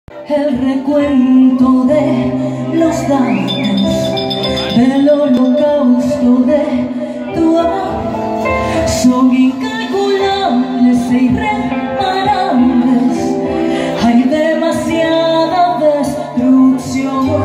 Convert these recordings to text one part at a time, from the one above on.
El recuento de los daños del holocausto de tu amor son incalculables e irreparables. Hay demasiada destrucción,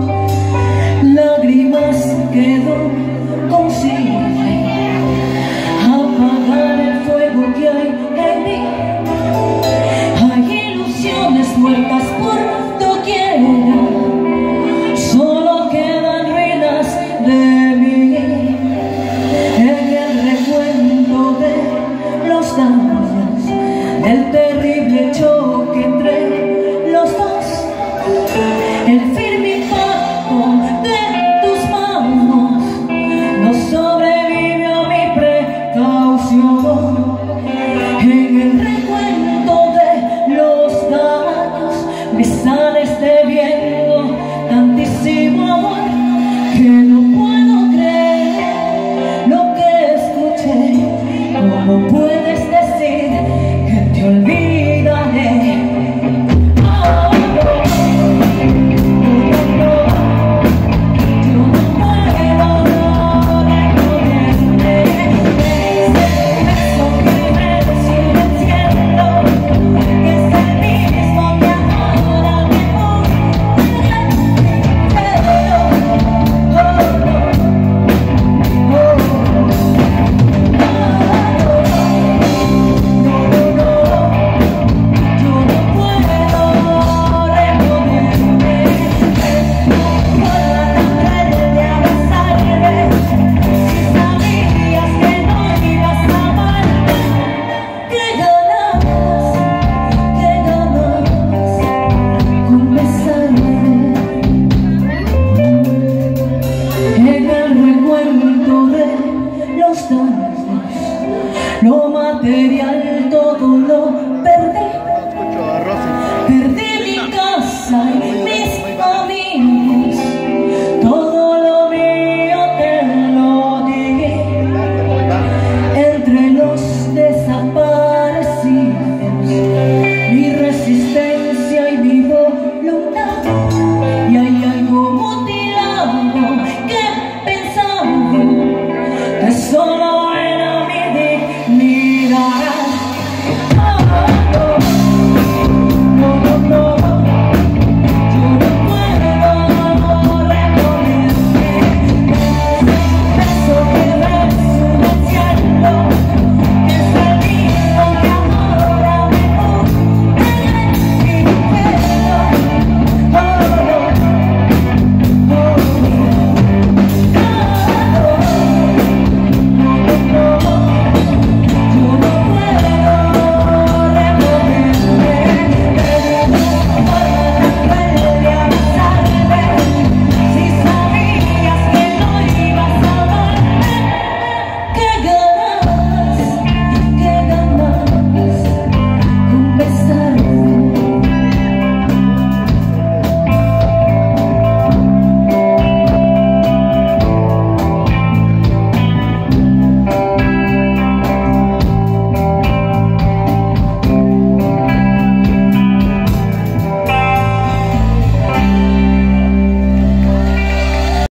lágrimas que no consiguen apagar el fuego que hay en mí. Hay ilusiones muertas por doquiera, solo quedan ruinas de mí. En el recuento de los daños del terrible choque entre los dos, el firme impacto de tus manos no sobrevive a mi precaución. En el recuento de los daños me sale este viento, tantísimo amor, que no puedo creer lo que escuché. ¿Cómo puedes decir que te olvidaré? Oh, no, no, no, yo no puedo recorrerte. Ese beso que me sigue siendo, es el mismo que ahora me lo material todo lo perdí. Perdí